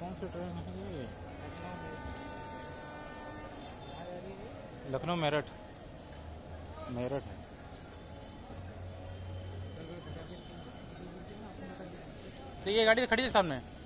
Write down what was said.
कौन सी ट्रेन है ये? लखनऊ मेरठ मेरठ है। तो ये गाड़ी खड़ी है सामने।